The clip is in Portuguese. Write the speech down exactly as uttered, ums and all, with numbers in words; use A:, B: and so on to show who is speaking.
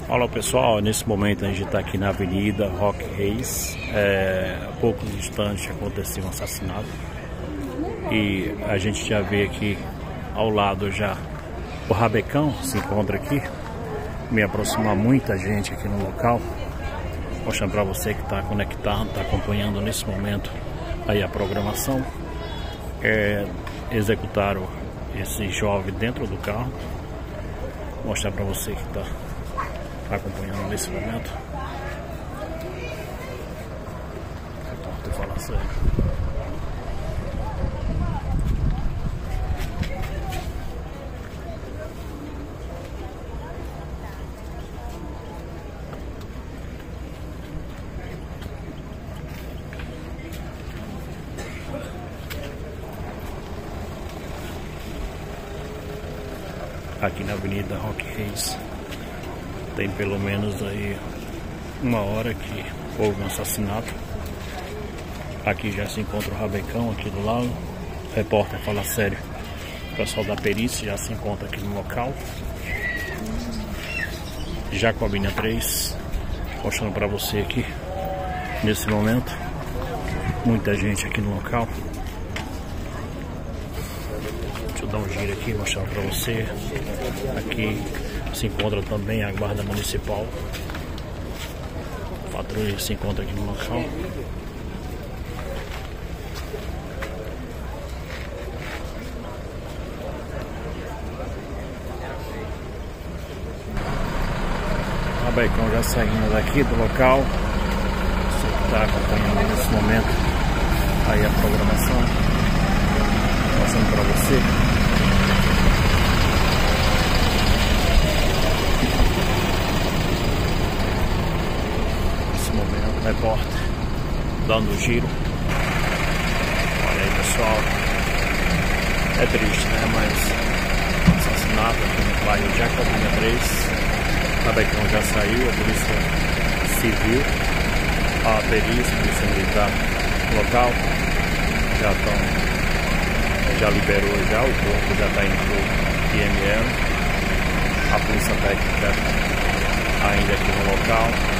A: Olá pessoal, nesse momento a gente está aqui na Avenida Roque Reis. É, há poucos instantes aconteceu um assassinato e a gente já vê aqui ao lado já o Rabecão se encontra aqui. Me aproxima muita gente aqui no local, mostrando para você que está conectado, está acompanhando nesse momento aí a programação. É, executaram esse jovem dentro do carro, mostrar para você que está acompanhando nesse momento. Então, tô falando sério. Aqui na Avenida Roque Reis tem pelo menos aí uma hora que houve um assassinato. Aqui já se encontra o Rabecão aqui do lado. O repórter Fala Sério, o pessoal da perícia já se encontra aqui no local. Jacobina três, mostrando para você aqui nesse momento. Muita gente aqui no local. Deixa eu dar um giro aqui, mostrar para você. Aqui se encontra também a Guarda Municipal. A patrulha se encontra aqui no local. O Rabecão já saindo daqui do local. Você que está acompanhando nesse momento aí a programação, passando para você. Repórter dando um giro. Olha aí pessoal, é triste, né? Mas assassinato aqui no bairro Jacobina três. Rabecão já saiu, a polícia civil, a perícia, a polícia militar local já estão, já liberou já, o corpo já está indo pro I M L. A polícia técnica ainda aqui no local.